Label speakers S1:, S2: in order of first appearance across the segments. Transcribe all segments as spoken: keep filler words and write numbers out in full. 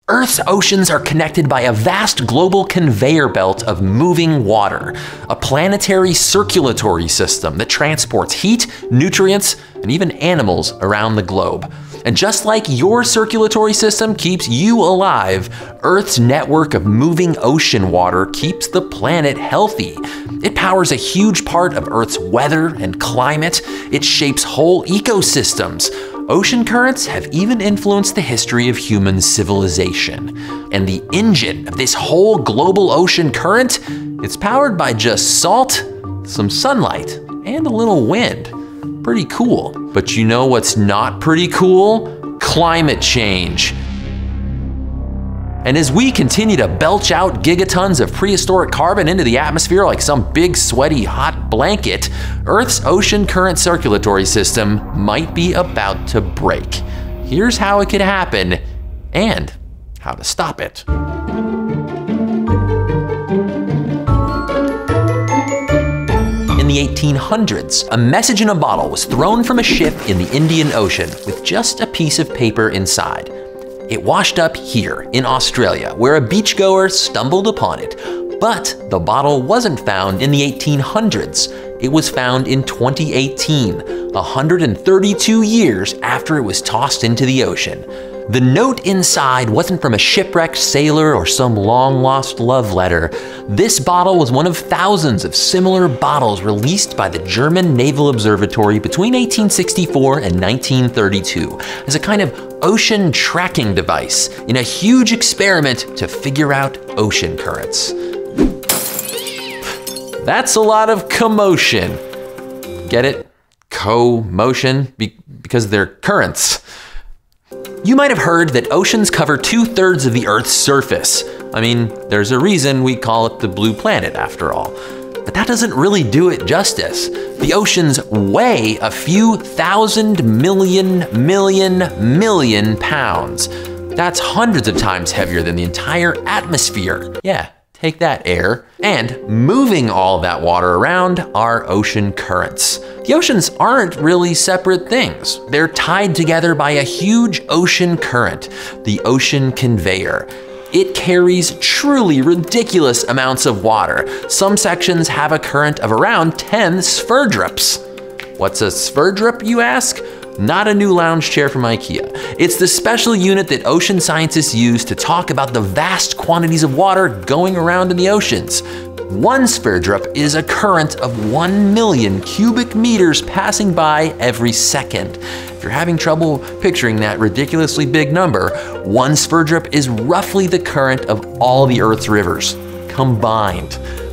S1: Earth's oceans are connected by a vast global conveyor belt of moving water, a planetary circulatory system that transports heat, nutrients, and even animals around the globe. And just like your circulatory system keeps you alive, Earth's network of moving ocean water keeps the planet healthy. It powers a huge part of Earth's weather and climate. It shapes whole ecosystems. Ocean currents have even influenced the history of human civilization. And the engine of this whole global ocean current, it's powered by just salt, some sunlight, and a little wind. Pretty cool. But you know what's not pretty cool? Climate change. And as we continue to belch out gigatons of prehistoric carbon into the atmosphere like some big sweaty hot blanket, Earth's ocean current circulatory system might be about to break. Here's how it could happen and how to stop it. In the eighteen hundreds, a message in a bottle was thrown from a ship in the Indian Ocean with just a piece of paper inside. It washed up here in Australia, where a beachgoer stumbled upon it. But the bottle wasn't found in the eighteen hundreds. It was found in twenty eighteen, one hundred thirty-two years after it was tossed into the ocean. The note inside wasn't from a shipwrecked sailor or some long-lost love letter. This bottle was one of thousands of similar bottles released by the German Naval Observatory between eighteen sixty-four and nineteen thirty-two as a kind of ocean tracking device in a huge experiment to figure out ocean currents. That's a lot of commotion. Get it? Co-motion? Be- because they're currents. You might have heard that oceans cover two-thirds of the Earth's surface. I mean, there's a reason we call it the blue planet after all. But that doesn't really do it justice. The oceans weigh a few thousand million, million, million pounds. That's hundreds of times heavier than the entire atmosphere. Yeah, take that, air. And moving all that water around are ocean currents. The oceans aren't really separate things. They're tied together by a huge ocean current, the ocean conveyor. It carries truly ridiculous amounts of water. Some sections have a current of around ten sverdrups. What's a sverdrup, you ask? Not a new lounge chair from IKEA. It's the special unit that ocean scientists use to talk about the vast quantities of water going around in the oceans. One sverdrup is a current of one million cubic meters passing by every second. If you're having trouble picturing that ridiculously big number, one sverdrup is roughly the current of all the Earth's rivers combined.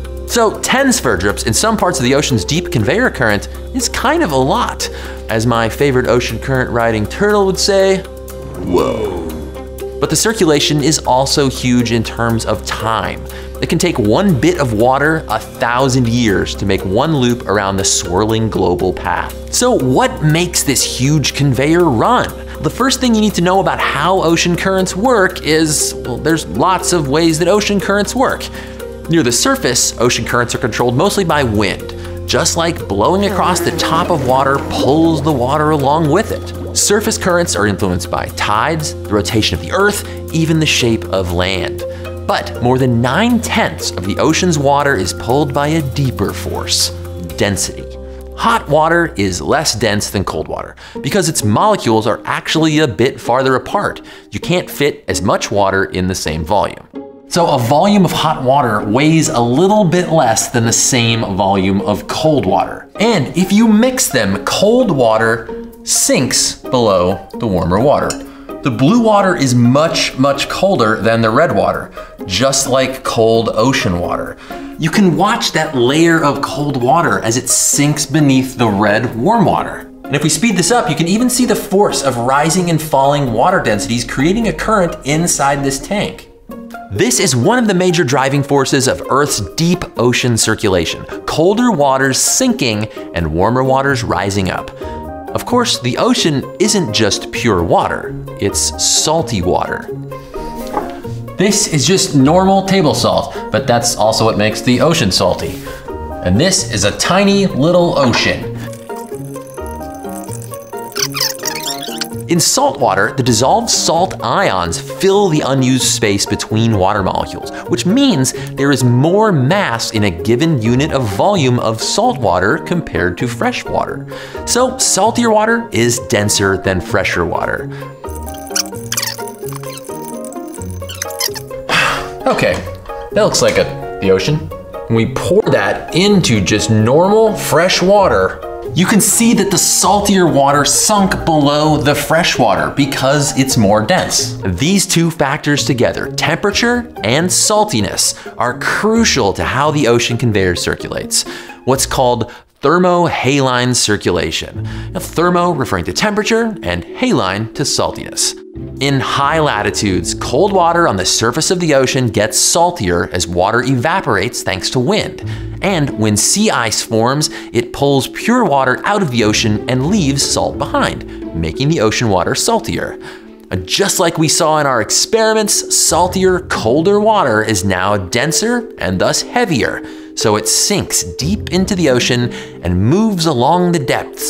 S1: So ten sverdrups in some parts of the ocean's deep conveyor current is kind of a lot. As my favorite ocean current riding turtle would say, whoa. But the circulation is also huge in terms of time. It can take one bit of water a thousand years to make one loop around the swirling global path. So what makes this huge conveyor run? The first thing you need to know about how ocean currents work is, well, there's lots of ways that ocean currents work. Near the surface, ocean currents are controlled mostly by wind. Just like blowing across the top of water pulls the water along with it. Surface currents are influenced by tides, the rotation of the Earth, even the shape of land. But more than nine-tenths of the ocean's water is pulled by a deeper force, density. Hot water is less dense than cold water because its molecules are actually a bit farther apart. You can't fit as much water in the same volume. So a volume of hot water weighs a little bit less than the same volume of cold water. And if you mix them, cold water sinks below the warmer water. The blue water is much, much colder than the red water, just like cold ocean water. You can watch that layer of cold water as it sinks beneath the red warm water. And if we speed this up, you can even see the force of rising and falling water densities creating a current inside this tank. This is one of the major driving forces of Earth's deep ocean circulation, colder waters sinking and warmer waters rising up. Of course, the ocean isn't just pure water, it's salty water. This is just normal table salt, but that's also what makes the ocean salty. And this is a tiny little ocean. In salt water, the dissolved salt ions fill the unused space between water molecules, which means there is more mass in a given unit of volume of salt water compared to fresh water. So saltier water is denser than fresher water. Okay, that looks like a, the ocean. When we pour that into just normal fresh water, you can see that the saltier water sunk below the fresh water because it's more dense. These two factors together, temperature and saltiness, are crucial to how the ocean conveyor circulates. What's called thermohaline circulation. Now, thermo referring to temperature and haline to saltiness. In high latitudes, cold water on the surface of the ocean gets saltier as water evaporates thanks to wind. And when sea ice forms, it pulls pure water out of the ocean and leaves salt behind, making the ocean water saltier. Just like we saw in our experiments, saltier, colder water is now denser and thus heavier, so it sinks deep into the ocean and moves along the depths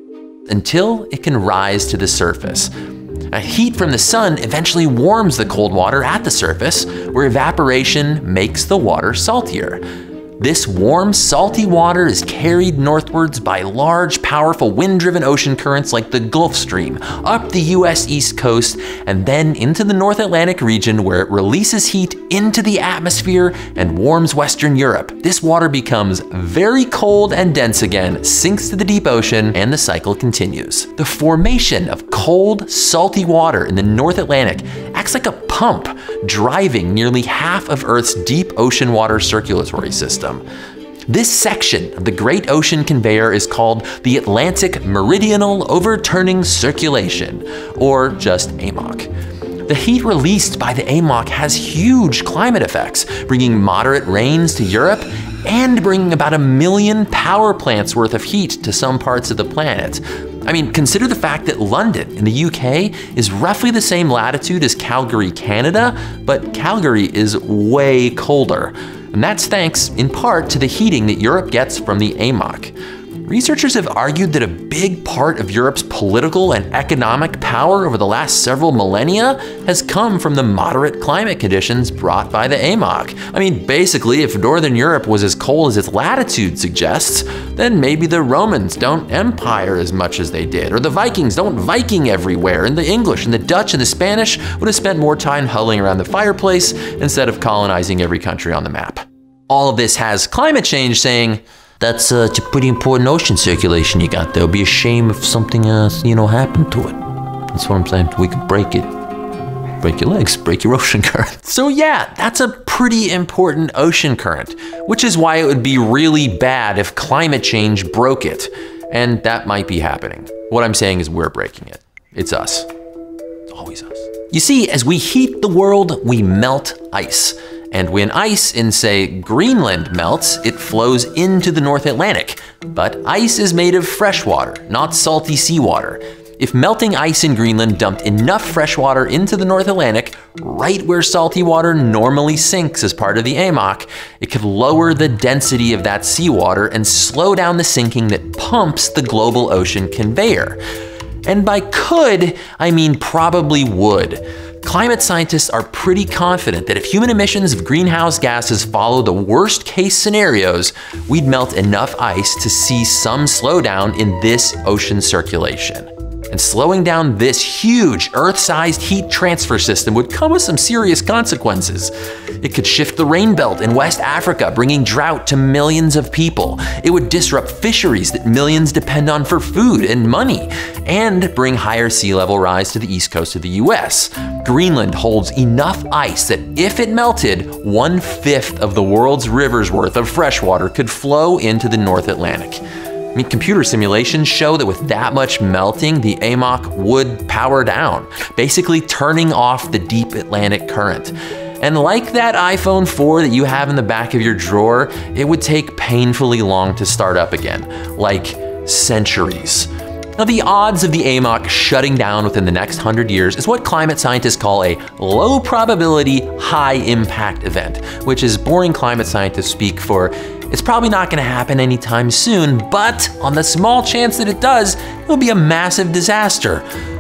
S1: until it can rise to the surface. Now, heat from the sun eventually warms the cold water at the surface, where evaporation makes the water saltier. This warm, salty water is carried northwards by large, powerful wind-driven ocean currents like the Gulf Stream, up the U S East Coast, and then into the North Atlantic region where it releases heat into the atmosphere and warms Western Europe. This water becomes very cold and dense again, sinks to the deep ocean, and the cycle continues. The formation of cold, salty water in the North Atlantic acts like a pump, driving nearly half of Earth's deep ocean water circulatory system. This section of the Great Ocean Conveyor is called the Atlantic Meridional Overturning Circulation, or just A M O C. The heat released by the A M O C has huge climate effects, bringing moderate rains to Europe and bringing about a million power plants worth of heat to some parts of the planet. I mean, consider the fact that London in the U K is roughly the same latitude as Calgary, Canada, but Calgary is way colder. And that's thanks, in part, to the heating that Europe gets from the A M O C. Researchers have argued that a big part of Europe's political and economic power over the last several millennia has come from the moderate climate conditions brought by the A M O C. I mean, basically, if Northern Europe was as cold as its latitude suggests, then maybe the Romans don't empire as much as they did, or the Vikings don't Viking everywhere, and the English and the Dutch and the Spanish would have spent more time huddling around the fireplace instead of colonizing every country on the map. All of this has climate change saying, that's uh, a pretty important ocean circulation you got there. It'd be a shame if something, uh, you know, happened to it. That's what I'm saying. We could break it. Break your legs, break your ocean current. So yeah, that's a pretty important ocean current, which is why it would be really bad if climate change broke it. And that might be happening. What I'm saying is we're breaking it. It's us. It's always us. You see, as we heat the world, we melt ice. And when ice in, say, Greenland melts, it flows into the North Atlantic. But ice is made of fresh water, not salty seawater. If melting ice in Greenland dumped enough fresh water into the North Atlantic, right where salty water normally sinks as part of the A M O C, it could lower the density of that seawater and slow down the sinking that pumps the global ocean conveyor. And by could, I mean probably would. Climate scientists are pretty confident that if human emissions of greenhouse gases follow the worst case scenarios, we'd melt enough ice to see some slowdown in this ocean circulation. And slowing down this huge Earth-sized heat transfer system would come with some serious consequences. It could shift the rain belt in West Africa, bringing drought to millions of people. It would disrupt fisheries that millions depend on for food and money, and bring higher sea level rise to the east coast of the U S. Greenland holds enough ice that if it melted, one-fifth of the world's rivers worth of fresh water could flow into the North Atlantic. I mean, computer simulations show that with that much melting, the A M O C would power down, basically turning off the deep Atlantic current. And like that iPhone four that you have in the back of your drawer, it would take painfully long to start up again, like centuries. Now, the odds of the A M O C shutting down within the next hundred years is what climate scientists call a low probability, high impact event, which is boring climate scientist speak for it's probably not gonna happen anytime soon, but on the small chance that it does, it'll be a massive disaster.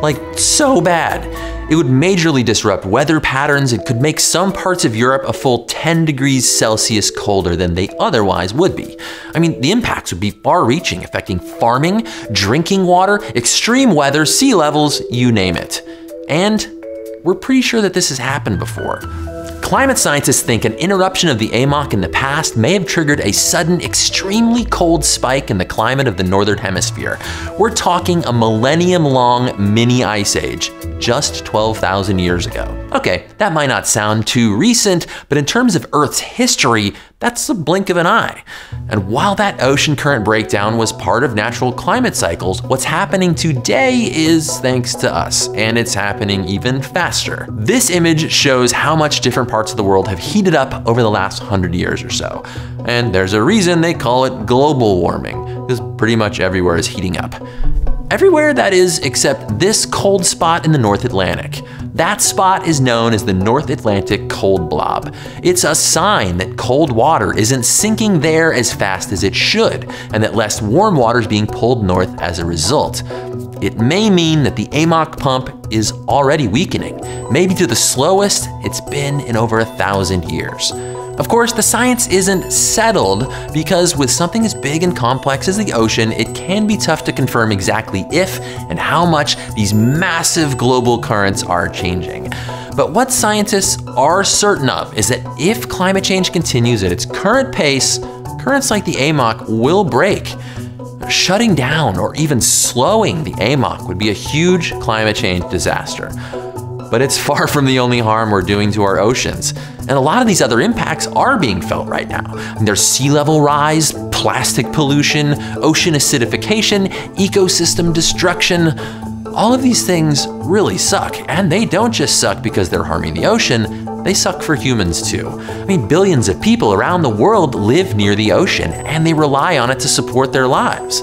S1: Like, so bad. It would majorly disrupt weather patterns. It could make some parts of Europe a full ten degrees Celsius colder than they otherwise would be. I mean, the impacts would be far-reaching, affecting farming, drinking water, extreme weather, sea levels, you name it. And we're pretty sure that this has happened before. Climate scientists think an interruption of the A M O C in the past may have triggered a sudden, extremely cold spike in the climate of the Northern Hemisphere. We're talking a millennium-long mini ice age, just twelve thousand years ago. Okay, that might not sound too recent, but in terms of Earth's history, that's the blink of an eye. And while that ocean current breakdown was part of natural climate cycles, what's happening today is thanks to us, and it's happening even faster. This image shows how much different parts of the world have heated up over the last hundred years or so. And there's a reason they call it global warming, because pretty much everywhere is heating up. Everywhere, that is, except this cold spot in the North Atlantic. That spot is known as the North Atlantic Cold Blob. It's a sign that cold water isn't sinking there as fast as it should, and that less warm water is being pulled north as a result. It may mean that the A M O C pump is already weakening, maybe to the slowest it's been in over a thousand years. Of course, the science isn't settled because with something as big and complex as the ocean, it can be tough to confirm exactly if and how much these massive global currents are changing. But what scientists are certain of is that if climate change continues at its current pace, currents like the A M O C will break. Shutting down or even slowing the A M O C would be a huge climate change disaster. But it's far from the only harm we're doing to our oceans. And a lot of these other impacts are being felt right now. And there's sea level rise, plastic pollution, ocean acidification, ecosystem destruction. All of these things really suck. And they don't just suck because they're harming the ocean, they suck for humans too. I mean, billions of people around the world live near the ocean and they rely on it to support their lives.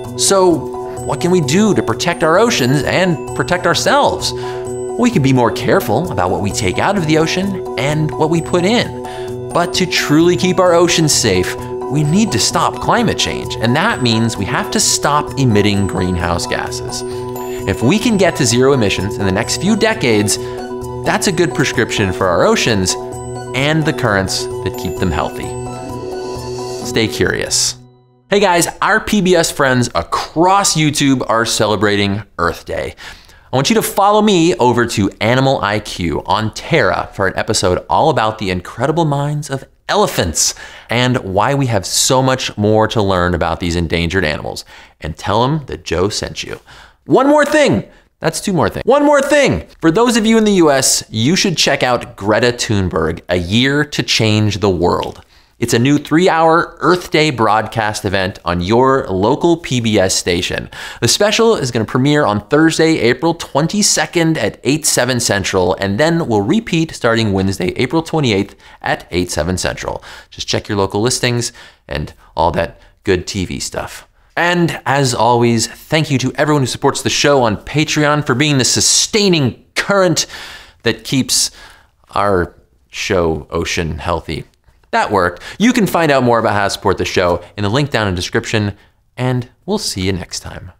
S1: So what can we do to protect our oceans and protect ourselves? We can be more careful about what we take out of the ocean and what we put in. But to truly keep our oceans safe, we need to stop climate change. And that means we have to stop emitting greenhouse gases. If we can get to zero emissions in the next few decades, that's a good prescription for our oceans and the currents that keep them healthy. Stay curious. Hey guys, our P B S friends across YouTube are celebrating Earth Day. I want you to follow me over to Animal I Q on Terra for an episode all about the incredible minds of elephants and why we have so much more to learn about these endangered animals. And tell them that Joe sent you. One more thing. That's two more things. One more thing. For those of you in the U S, you should check out Greta Thunberg, A Year to Change the World. It's a new three-hour Earth Day broadcast event on your local P B S station. The special is going to premiere on Thursday, April twenty-second at eight, seven Central, and then will repeat starting Wednesday, April twenty-eighth at eight, seven Central. Just check your local listings and all that good T V stuff. And as always, thank you to everyone who supports the show on Patreon for being the sustaining current that keeps our show ocean healthy. That worked. You can find out more about how to support the show in the link down in the description, and we'll see you next time.